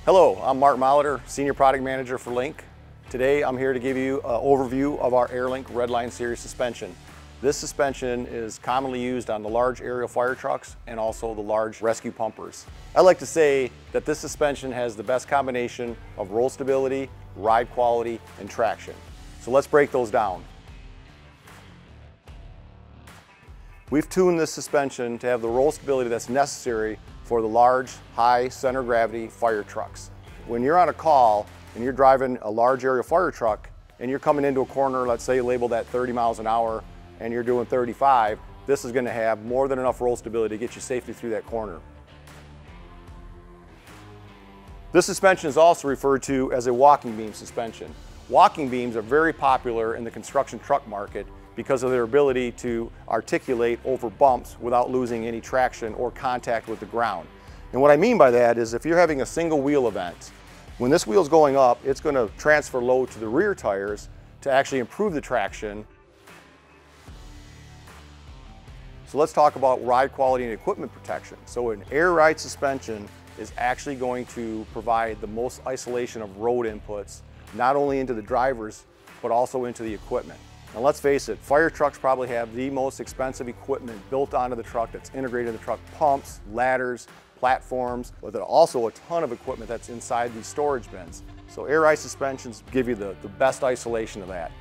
Hello, I'm Mark Molitor, Senior Product Manager for Link. Today I'm here to give you an overview of our Air Link Redline series suspension. This suspension is commonly used on the large aerial fire trucks and also the large rescue pumpers. I like to say that this suspension has the best combination of roll stability, ride quality, and traction. So let's break those down. We've tuned this suspension to have the roll stability that's necessary for the large, high center of gravity fire trucks. When you're on a call and you're driving a large aerial fire truck and you're coming into a corner, let's say labeled at 30 miles an hour and you're doing 35, this is going to have more than enough roll stability to get you safely through that corner. This suspension is also referred to as a walking beam suspension. Walking beams are very popular in the construction truck market because of their ability to articulate over bumps without losing any traction or contact with the ground. And what I mean by that is if you're having a single wheel event, when this wheel's going up, it's going to transfer load to the rear tires to actually improve the traction. So let's talk about ride quality and equipment protection. So an air ride suspension is actually going to provide the most isolation of road inputs, not only into the drivers, but also into the equipment. Now let's face it, fire trucks probably have the most expensive equipment built onto the truck that's integrated in the truck: pumps, ladders, platforms, but also a ton of equipment that's inside these storage bins. So air ride suspensions give you the best isolation of that.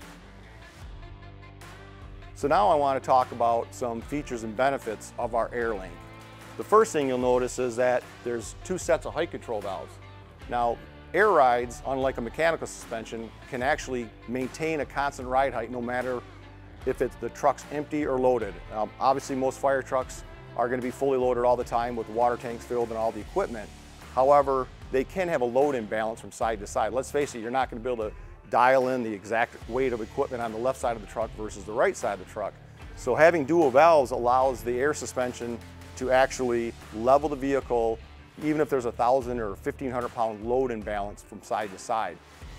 So now I want to talk about some features and benefits of our Air Link. The first thing you'll notice is that there's two sets of height control valves. Now, air rides, unlike a mechanical suspension, can actually maintain a constant ride height no matter if the truck's empty or loaded. Obviously, most fire trucks are going to be fully loaded all the time with water tanks filled and all the equipment. However, they can have a load imbalance from side to side. Let's face it, you're not going to be able to dial in the exact weight of equipment on the left side of the truck versus the right side of the truck. So having dual valves allows the air suspension to actually level the vehicle even if there's a 1,000 or 1,500 pound load imbalance from side to side.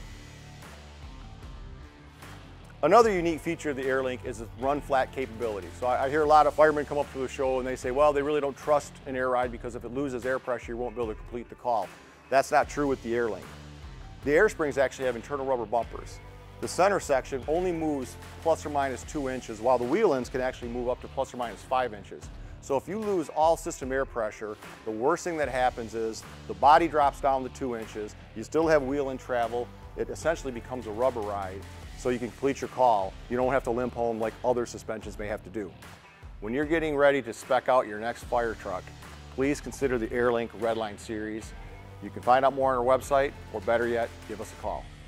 Another unique feature of the Air Link is its run flat capability. So I hear a lot of firemen come up to the show and they say, well, they really don't trust an air ride because if it loses air pressure, you won't be able to complete the call. That's not true with the Air Link. The air springs actually have internal rubber bumpers. The center section only moves plus or minus 2 inches, while the wheel ends can actually move up to plus or minus 5 inches. So if you lose all system air pressure, the worst thing that happens is the body drops down to 2 inches, you still have wheel end travel, it essentially becomes a rubber ride, so you can complete your call. You don't have to limp home like other suspensions may have to do. When you're getting ready to spec out your next fire truck, please consider the Air Link Redline series. You can find out more on our website, or better yet, give us a call.